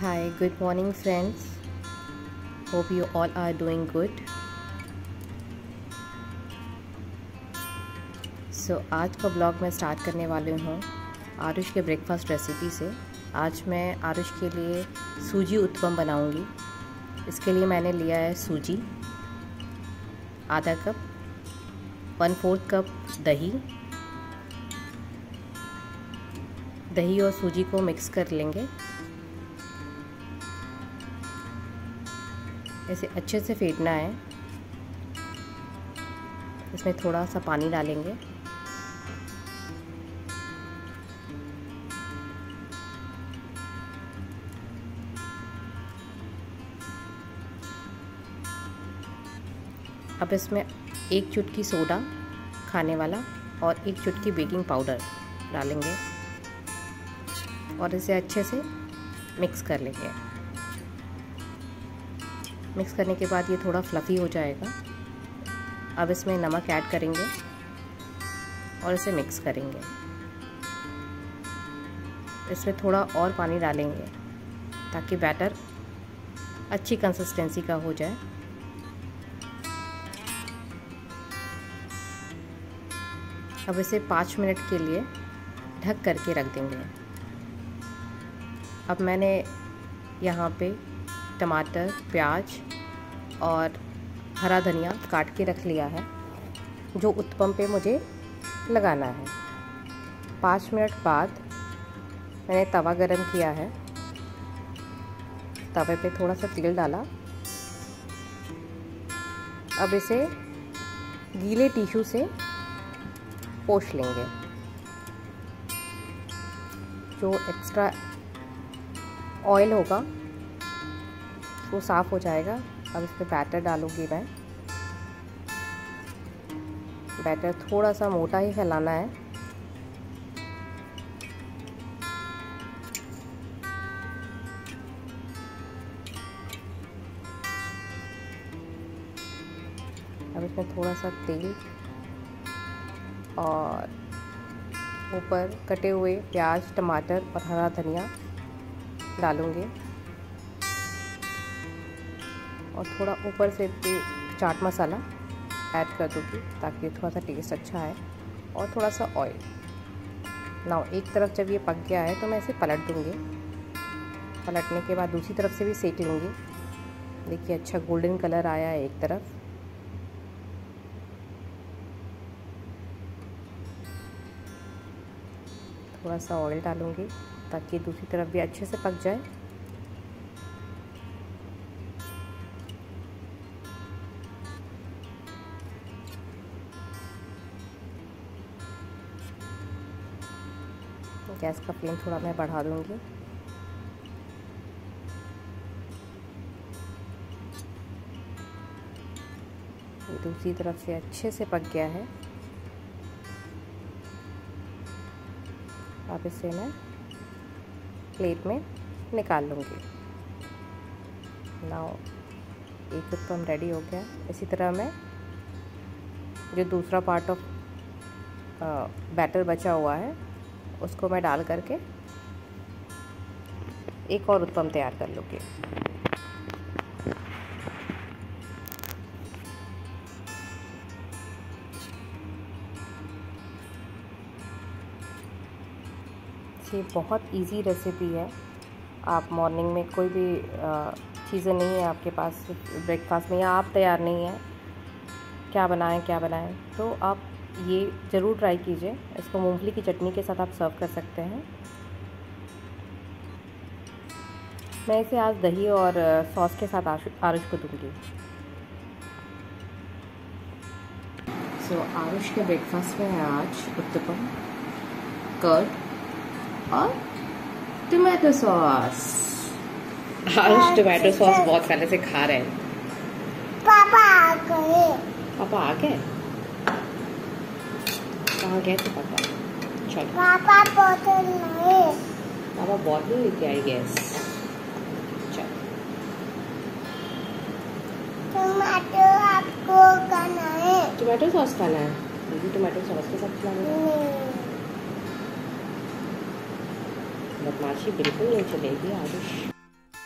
Hi, good morning friends. Hope you all are doing good. आज का blog मैं start करने वाली हूँ आरुष के ब्रेकफास्ट रेसिपी से। आज मैं आरुष के लिए सूजी उत्पम बनाऊँगी। इसके लिए मैंने लिया है सूजी आधा कप, 1/4 कप दही और सूजी को मिक्स कर लेंगे। ऐसे अच्छे से फेंटना है। इसमें थोड़ा सा पानी डालेंगे। अब इसमें 1 चुटकी सोडा खाने वाला और 1 चुटकी बेकिंग पाउडर डालेंगे और इसे अच्छे से मिक्स कर लेंगे। मिक्स करने के बाद ये थोड़ा फ्लफ़ी हो जाएगा। अब इसमें नमक ऐड करेंगे और इसे मिक्स करेंगे। इसमें थोड़ा और पानी डालेंगे ताकि बैटर अच्छी कंसिस्टेंसी का हो जाए। अब इसे 5 मिनट के लिए ढक करके रख देंगे। अब मैंने यहाँ पे टमाटर, प्याज और हरा धनिया काट के रख लिया है जो उत्पम पे मुझे लगाना है। 5 मिनट बाद मैंने तवा गरम किया है। तवे पे थोड़ा सा तेल डाला। अब इसे गीले टिश्यू से पोंछ लेंगे। जो एक्स्ट्रा ऑयल होगा वो साफ़ हो जाएगा। अब इस पर बैटर डालूंगी मैं। बैटर थोड़ा सा मोटा ही फैलाना है। अब इसमें थोड़ा सा तेल और ऊपर कटे हुए प्याज, टमाटर और हरा धनिया डालूंगी और थोड़ा ऊपर से चाट मसाला ऐड कर दूँगी ताकि थोड़ा सा टेस्ट अच्छा आए और थोड़ा सा ऑयल। नाउ एक तरफ जब ये पक गया है तो मैं इसे पलट दूँगी। पलटने के बाद दूसरी तरफ से भी सेक लूँगी। देखिए अच्छा गोल्डन कलर आया है एक तरफ। थोड़ा सा ऑयल डालूँगी ताकि दूसरी तरफ भी अच्छे से पक जाए। गैस का फ्लेम थोड़ा मैं बढ़ा दूँगी। ये दूसरी तरफ से अच्छे से पक गया है। अब इसे मैं प्लेट में निकाल लूँगी। नाउ एक उत्पम रेडी हो गया। इसी तरह मैं जो दूसरा पार्ट ऑफ बैटर बचा हुआ है उसको मैं डाल करके एक और उत्पम तैयार कर लूँगी। ये बहुत इजी रेसिपी है। आप मॉर्निंग में कोई भी चीज़ें नहीं है आपके पास ब्रेकफास्ट में, या आप तैयार नहीं है क्या बनाएं तो आप ये ज़रूर ट्राई कीजिए। इसको मूंगफली की चटनी के साथ आप सर्व कर सकते हैं। मैं इसे आज दही और सॉस के साथ आरुष को दूंगी। आरुष के ब्रेकफास्ट में है आज उत्तपम, कर्ड और tomato sauce. Aarush tomato sauce बहुत पहले से खा रहे हैं। पापा आ गए? कहाँ गए थे पापा? चलो पापा बॉटल लेके आई गैस। चलो टोमेटो आपको खाना है? टोमेटो सॉस खाना है? टोमेटो सॉस के साथ खिलाना है। बदमाशी बिल्कुल नहीं चलेगी आरुष।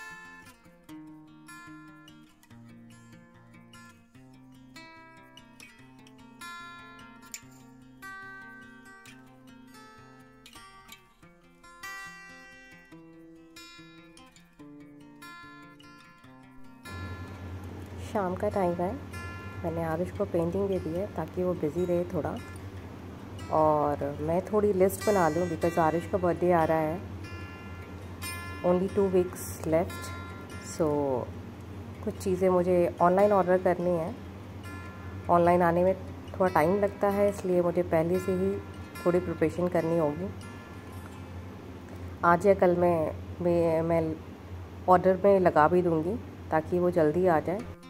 शाम का टाइम है, मैंने आरुष को पेंटिंग दे दी है ताकि वो बिज़ी रहे थोड़ा, और मैं थोड़ी लिस्ट बना लूँ बिकॉज़ आरुष का बर्थडे आ रहा है, ओनली 2 वीक्स लेफ्ट। सो कुछ चीज़ें मुझे ऑनलाइन ऑर्डर करनी है। ऑनलाइन आने में थोड़ा टाइम लगता है, इसलिए मुझे पहले से ही थोड़ी प्रिपरेशन करनी होगी। आज या कल मैं ऑर्डर में लगा भी दूँगी ताकि वो जल्दी आ जाए।